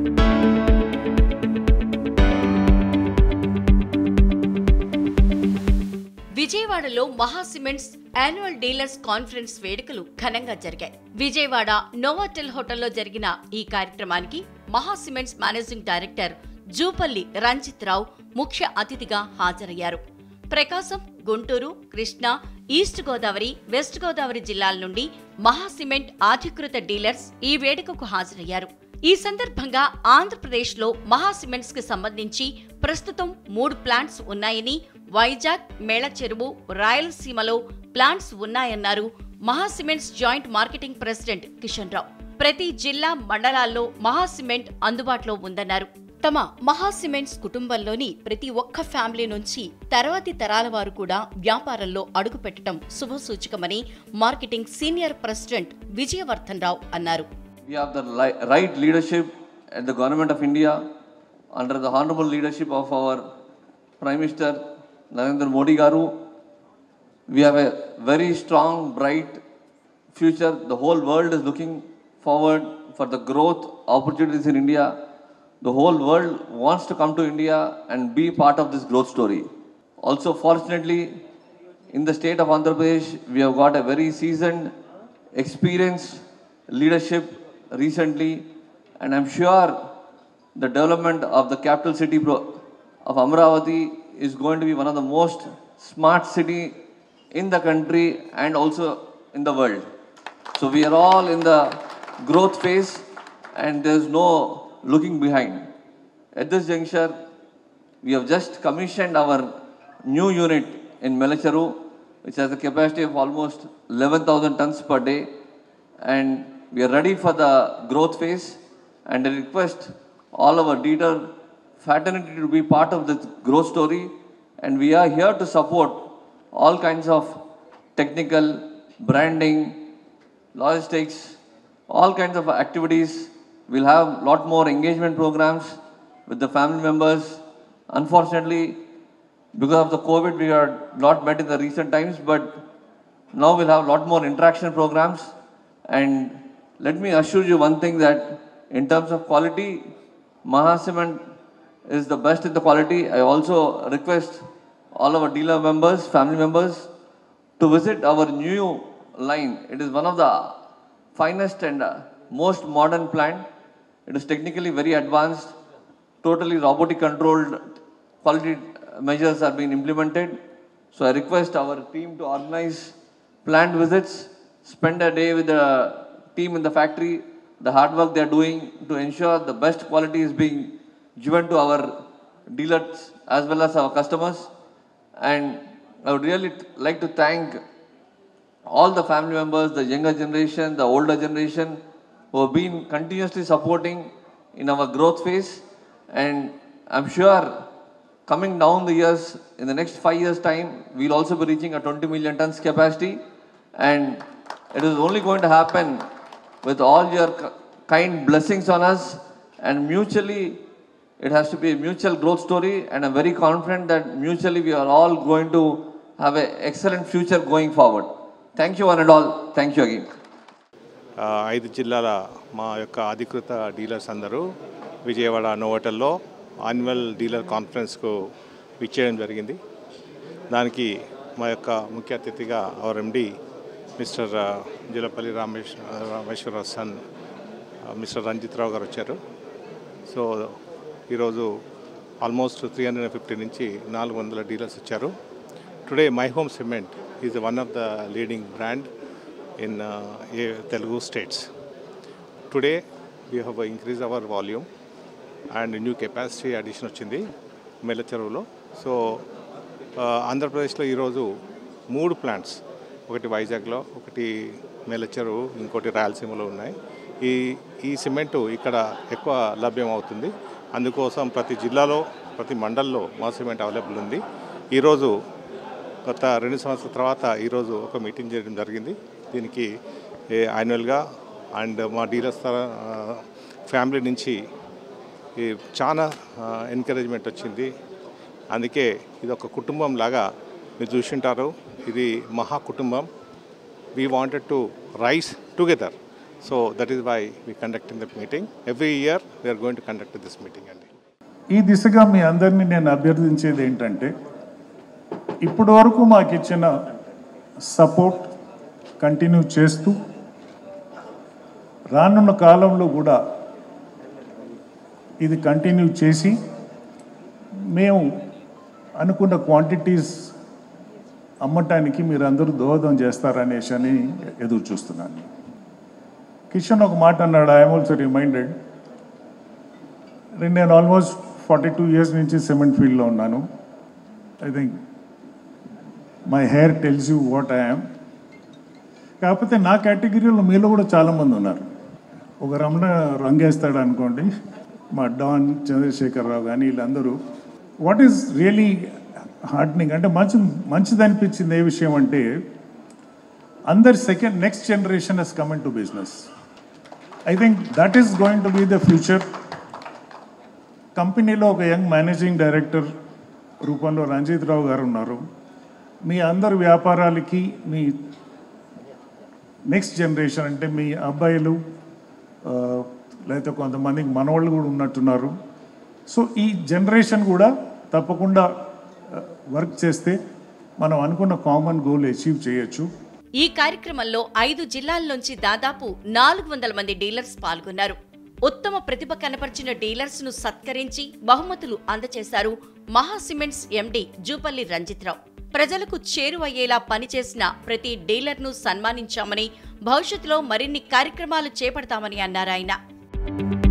విజయవాడలో మహా cements annual dealers conference వేడుకలు ఘనంగా జరిగాయి. విజయవాడ నోవాటెల్ హోటల్లో జరిగిన ఈ కార్యక్రమానికి Maha cements managing director Jupalli Ranjith Rao ముఖ్య అతిథిగా హాజరయ్యారు. ప్రకాశం, గుంటూరు, కృష్ణా, ఈస్ట్ గోదావరి, వెస్ట్ గోదావరి జిల్లాల నుండి మహా సిమెంట్ అధికృత డీలర్స్ ఈ వేడుకకు హాజరయ్యారు. ఈ సందర్భంగా ఆంధ్రప్రదేశ్లో మహా సిమెంట్స్ కి సంబంధించి ప్రస్తుతం 3 ప్లాంట్స్ ఉన్నాయని, వైజాగ్, మేళచెరువు, రాయలసీమలో ప్లాంట్స్ ఉన్నాయన్నారు Maha cements joint marketing president Kishan Rao. ప్రతి జిల్లా, మండలాల్లో మహా సిమెంట్ అందుబాటులో ఉందన్నారు. తమ మహా సిమెంట్స్ కుటుంబంలోని ప్రతి ఒక్క ఫ్యామిలీ నుంచి తర్వాతి తరాల వారు కూడా వ్యాపారంలో అడుగుపెట్టడం శుభసూచకమని marketing senior president Vijayavardhan Rao అన్నారు. We have the right leadership at the Government of India under the honorable leadership of our Prime Minister Narendra Modi Garu. We have a very strong, bright future. The whole world is looking forward for the growth opportunities in India. The whole world wants to come to India and be part of this growth story. Also, fortunately, in the state of Andhra Pradesh, we have got a very seasoned, experienced leadership recently, and I'm sure the development of the capital city of Amravati is going to be one of the most smart city in the country and also in the world. So we are all in the growth phase and there's no looking behind. At this juncture, we have just commissioned our new unit in Melacharu, which has a capacity of almost 11,000 tons per day, and we are ready for the growth phase, and I request all our dealer fraternity to be part of this growth story, and we are here to support all kinds of technical, branding, logistics, all kinds of activities. We'll have a lot more engagement programs with the family members. Unfortunately, because of the COVID, we are not met in the recent times, but now we'll have a lot more interaction programs. And let me assure you one thing, that in terms of quality, Maha Cement is the best in the quality. I also request all our dealer members, family members, to visit our new line. It is one of the finest and most modern plant. It is technically very advanced, totally robotic controlled, quality measures are being implemented. So I request our team to organize plant visits, spend a day with the team in the factory, the hard work they are doing to ensure the best quality is being given to our dealers as well as our customers. And I would really like to thank all the family members, the younger generation, the older generation, who have been continuously supporting in our growth phase. And I'm sure coming down the years, in the next 5 years' time, we'll also be reaching a 20 million tons capacity. And it is only going to happen with all your kind blessings on us, and mutually, it has to be a mutual growth story, and I'm very confident that mutually we are all going to have an excellent future going forward. Thank you one and all. Thank you again. 5 జిల్లాల మా యొక్క అధికృత dealers అందరూ విజయవాడ నోవాటెల్లో annual dealer కాన్ఫరెన్స్కు విచ్చేయడం జరిగింది. దానికి మా యొక్క ముఖ్య అతిథిగా our MD mister Jupalli Rameshwara son mister Ranjith Rao garu వచ్చారు. సో ఈరోజు ఆల్మోస్ట్ 350 నుంచి 400 డీలర్స్ వచ్చారు. Today My Home cement is one of the leading brand in Telugu states. Today we have increased our volume and new capacity addition వచ్చింది మేళచెరువులో. So ఆంధ్రప్రదేశ్లో ఈరోజు 3 plants, ఒకటి వైజాగ్లో, ఒకటి మేళచెరువు, ఇంకోటి రాయలసీమలో ఉన్నాయి. ఈ సిమెంటు ఇక్కడ ఎక్కువ లభ్యం అవుతుంది. అందుకోసం ప్రతి జిల్లాలో, ప్రతి మండల్లో మా సిమెంట్ అవైలబుల్ ఉంది. ఈరోజు గత 2 సంవత్సరాల తర్వాత ఈరోజు ఒక మీటింగ్ చేయడం జరిగింది. దీనికి యాన్యువల్గా అండ్ మా డీలర్స్ ఫ్యామిలీ నుంచి చాలా ఎంకరేజ్మెంట్ వచ్చింది. అందుకే ఇది ఒక కుటుంబం లాగా మీరు చూసింటారు. ఇది మహా కుటుంబం. We wanted to rise together So that is why we conducting the meeting. Every year we are going to conduct this meeting. ఈ దిశగా మీ అందరినీ నేను అభ్యర్థించేది ఏంటంటే ఇప్పటి వరకు మాకు ఇచ్చిన సపోర్ట్ కంటిన్యూ చేస్తూ రానున్న కాలంలో కూడా ఇది కంటిన్యూ చేసి మేము అనుకున్న క్వాంటిటీస్ అమ్మటానికి మీరు అందరూ దోహదం చేస్తారనేసి అని ఎదురు చూస్తున్నాను. కిషన్ ఒక మాట అన్నాడు, ఐఎమ్ ఆల్సో రిమైండెడ్. నేను ఆల్మోస్ట్ 42 years నుంచి సిమెంట్ ఫీల్డ్లో ఉన్నాను. I think my hair tells you what I am. కాకపోతే నా కేటగిరీలో మీలో కూడా చాలామంది ఉన్నారు. ఒక రమణ రంగేస్తాడు అనుకోండి, మా డాన్ చంద్రశేఖరరావు కానీ వీళ్ళందరూ. వాట్ ఈస్ రియలీ హార్డనింగ్ అంటే మంచిది అనిపించింది ఏ విషయం అంటే అందరు next generation has come in to business. I think that is going to be the future. కంపెనీలో ఒక యంగ్ మేనేజింగ్ డైరెక్టర్ రూపంలో రంజిత్ రావు గారు ఉన్నారు. మీ అందరు వ్యాపారాలకి మీ నెక్స్ట్ జనరేషన్ అంటే మీ అబ్బాయిలు లేకపోతే కొంతమందికి మనవాళ్ళు కూడా ఉన్నట్టున్నారు. సో ఈ జనరేషన్ కూడా తప్పకుండా వర్క్ చేస్తే మనం అనుకున్న కామన్ గోల్ అచీవ్ చేయొచ్చు. ఈ కార్యక్రమంలో 5 జిల్లాల నుంచి దాదాపు 400 మంది డీలర్స్ పాల్గొన్నారు. ఉత్తమ ప్రతిభ కనపరిచిన డీలర్స్ ను సత్కరించి బహుమతులు అందజేశారు మహా సిమెంట్స్ ఎండీ జూపల్లి రంజిత్రావు. ప్రజలకు చేరువయ్యేలా పనిచేసిన ప్రతి డీలర్ ను సన్మానించామని, భవిష్యత్తులో మరిన్ని కార్యక్రమాలు చేపడతామని అన్నారాయన.